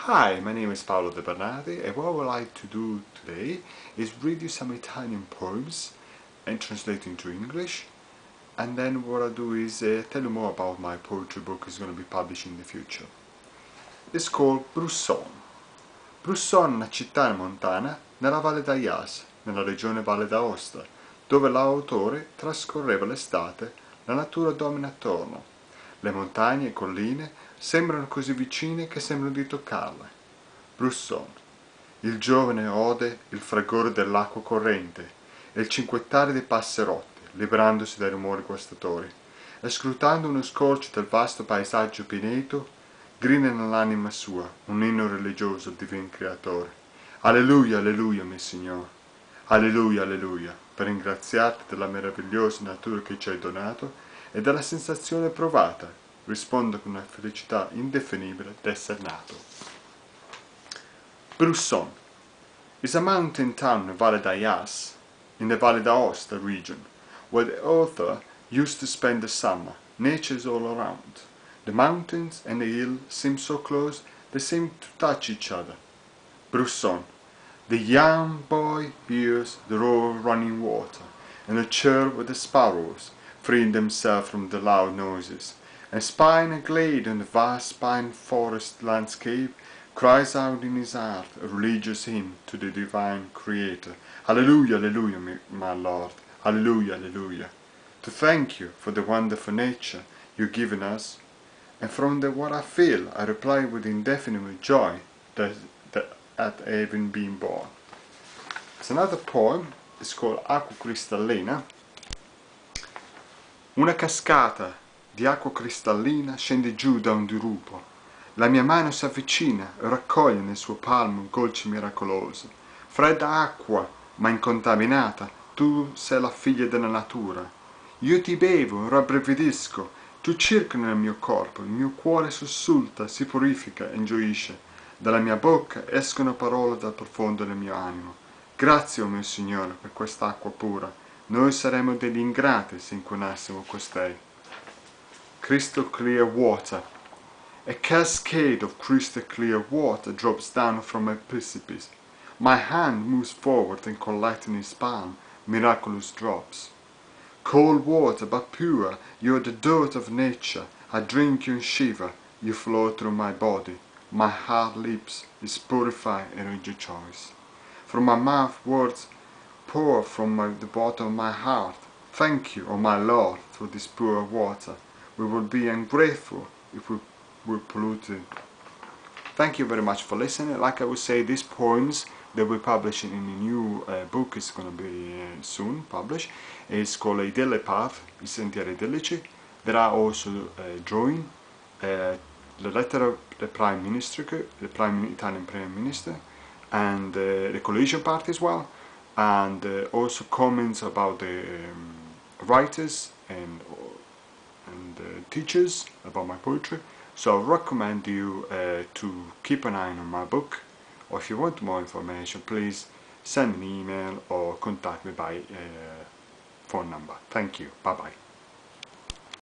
Hi, my name is Paolo De Bernardi, and what I would like to do today is read you some Italian poems and translate into English, and then what I'll do is tell you more about my poetry book is going to be published in the future. It's called Brusson. Brusson è una città montana nella Valle d'Aias, nella regione Valle d'Aosta, dove l'autore trascorreva l'estate, la natura domina attorno. Le montagne e colline sembrano così vicine che sembrano di toccarle. Brusson. Il giovane ode il fragore dell'acqua corrente e il cinguettare dei passerotti, liberandosi dai rumori guastatori, e scrutando uno scorcio del vasto paesaggio pineto, grida nell'anima sua un inno religioso al divin creatore. Alleluia, alleluia, mio Signore. Alleluia, alleluia, per ringraziarti della meravigliosa natura che ci hai donato e della sensazione provata, rispondo con una felicità indefinibile d'essere nato. Brusson is a mountain town in the Valle d'Aias, in the Valle d'Aosta region, where the author used to spend the summer. Nature is all around. The mountains and the hill seem so close they seem to touch each other. Brusson. The young boy hears the roar of running water and the chirp of the sparrows, freeing themselves from the loud noises, and spying a glade in the vast pine forest landscape, cries out in his heart a religious hymn to the divine Creator. Hallelujah, hallelujah, my Lord. Hallelujah, hallelujah. To thank you for the wonderful nature you've given us, and from what I feel, I reply with indefinite joy that at having been born. There's another poem, it's called Acqua Cristallina. Una cascata di acqua cristallina scende giù da un dirupo. La mia mano si avvicina e raccoglie nel suo palmo un golce miracoloso. Fredda acqua, ma incontaminata, tu sei la figlia della natura. Io ti bevo, rabbrividisco, tu circoli nel mio corpo, il mio cuore sussulta, si purifica e gioisce. Dalla mia bocca escono parole dal profondo del mio animo. Grazie, o mio Signore, per quest'acqua pura. Noi saremmo degli ingrati se inquinassimo costei. Crystal clear water. A cascade of crystal clear water drops down from a precipice. My hand moves forward and collects in its palm miraculous drops. Cold water, but pure, you're the dirt of nature. I drink you and shiver, you flow through my body. My heart leaps, is purified and rejoices. From my mouth words pour from the bottom of my heart. Thank you, O my Lord, for this pure water. We would be ungrateful if we were polluted. Thank you very much for listening. Like I would say, these poems that we're publishing in a new book is going to be soon published. It's called Idille Path, I Sentieri Idillici. There are also drawing, the letter of the Prime Minister, the Italian Prime Minister, and the collision part as well, and also comments about the writers and teachers about my poetry. So I recommend you to keep an eye on my book, or if you want more information, please send me an email or contact me by phone number. Thank you. Bye bye.